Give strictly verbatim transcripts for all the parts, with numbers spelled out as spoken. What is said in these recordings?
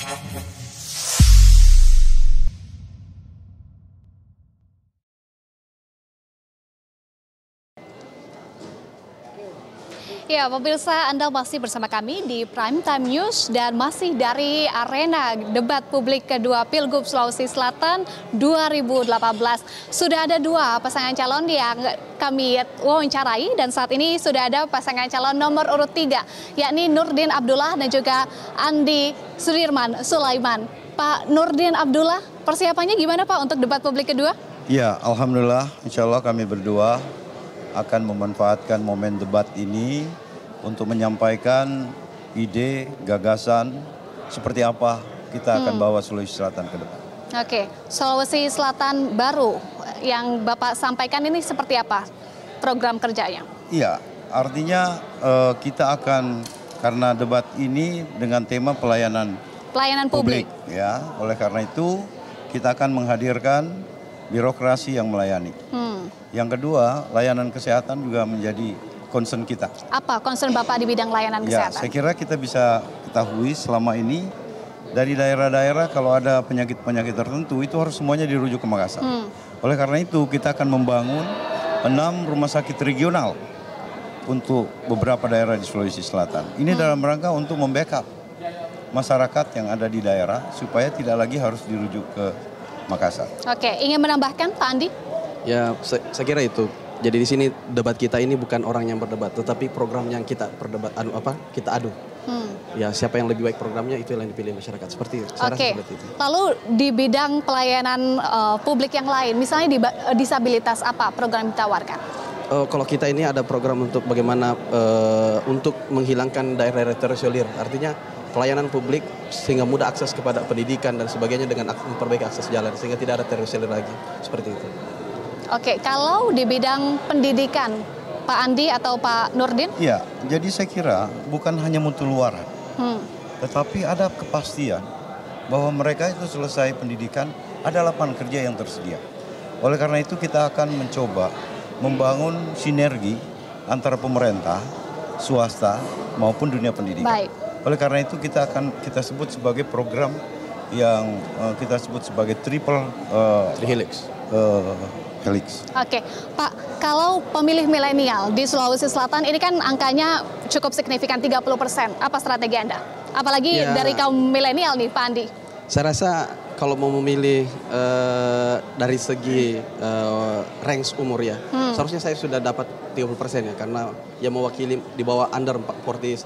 Ya, pemirsa, Anda masih bersama kami di Prime Time News dan masih dari arena debat publik kedua Pilgub Sulawesi Selatan dua ribu delapan belas. Sudah ada dua pasangan calon yang kami wawancarai dan saat ini sudah ada pasangan calon nomor urut tiga, yakni Nurdin Abdullah dan juga Andi Sudirman Sulaiman. Pak Nurdin Abdullah, persiapannya gimana Pak untuk debat publik kedua? Ya, Alhamdulillah, insya Allah kami berdua akan memanfaatkan momen debat ini untuk menyampaikan ide, gagasan, seperti apa kita akan hmm. bawa Sulawesi Selatan ke depan. Oke, Sulawesi Selatan baru yang Bapak sampaikan ini seperti apa program kerjanya? Iya, artinya uh, kita akan, karena debat ini dengan tema pelayanan, pelayanan publik. publik. Ya, oleh karena itu kita akan menghadirkan birokrasi yang melayani. Hmm. Yang kedua, layanan kesehatan juga menjadi concern kita. Apa concern Bapak di bidang layanan ya, kesehatan? Saya kira kita bisa ketahui selama ini dari daerah-daerah kalau ada penyakit-penyakit tertentu itu harus semuanya dirujuk ke Makassar. Hmm. Oleh karena itu kita akan membangun enam rumah sakit regional untuk beberapa daerah di Sulawesi Selatan. Ini hmm. dalam rangka untuk membackup masyarakat yang ada di daerah supaya tidak lagi harus dirujuk ke Makassar. Oke, ingin menambahkan Pak Andi? Ya, saya, saya kira itu. Jadi di sini debat kita ini bukan orang yang berdebat, tetapi program yang kita perdebat, anu apa? Kita adu. Hmm. Ya, siapa yang lebih baik programnya itu yang dipilih masyarakat. Seperti itu. Oke. Seperti itu. Lalu di bidang pelayanan uh, publik yang lain, misalnya di uh, disabilitas apa program yang ditawarkan? Uh, kalau kita ini ada program untuk bagaimana uh, untuk menghilangkan daerah-daerah terisolir. Artinya pelayanan publik sehingga mudah akses kepada pendidikan dan sebagainya dengan memperbaiki akses jalan sehingga tidak ada terisolir lagi. Seperti itu. Oke, kalau di bidang pendidikan, Pak Andi atau Pak Nurdin? Iya, jadi saya kira bukan hanya mutu luaran, hmm. tetapi ada kepastian bahwa mereka itu selesai pendidikan, ada lapangan kerja yang tersedia. Oleh karena itu kita akan mencoba membangun sinergi antara pemerintah, swasta maupun dunia pendidikan. Baik. Oleh karena itu kita akan kita sebut sebagai program yang uh, kita sebut sebagai triple uh, helix. Uh, helix. Oke, Pak, kalau pemilih milenial di Sulawesi Selatan ini kan angkanya cukup signifikan tiga puluh persen. Apa strategi Anda? Apalagi ya, dari kaum milenial nih, Pak Andi. Saya rasa kalau mau memilih uh, dari segi uh, range umur ya, hmm. seharusnya saya sudah dapat tiga puluh persen ya, karena yang mewakili di bawah under empat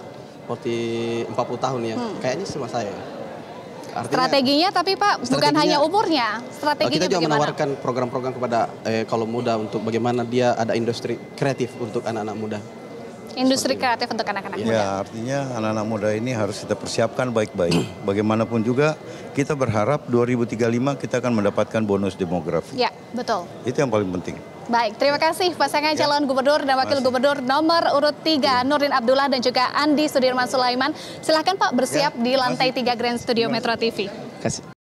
puluh tahun ya, hmm. kayaknya sama saya. Artinya, strateginya tapi Pak bukan hanya umurnya, strateginya kita juga bagaimana? Menawarkan program-program kepada eh, kalau muda untuk bagaimana dia ada industri kreatif untuk anak-anak muda. Industri Seperti kreatif itu. Untuk anak-anak ya, muda. Ya, artinya anak-anak muda ini harus kita persiapkan baik-baik. Bagaimanapun juga kita berharap dua ribu tiga puluh lima kita akan mendapatkan bonus demografi. Ya, betul. Itu yang paling penting. Baik, terima kasih pasangan ya. calon gubernur dan wakil Masih. gubernur nomor urut tiga, ya. Nurdin Abdullah dan juga Andi Sudirman Sulaiman. Silahkan Pak bersiap ya. di lantai tiga Grand Studio Metro T V. Kasih.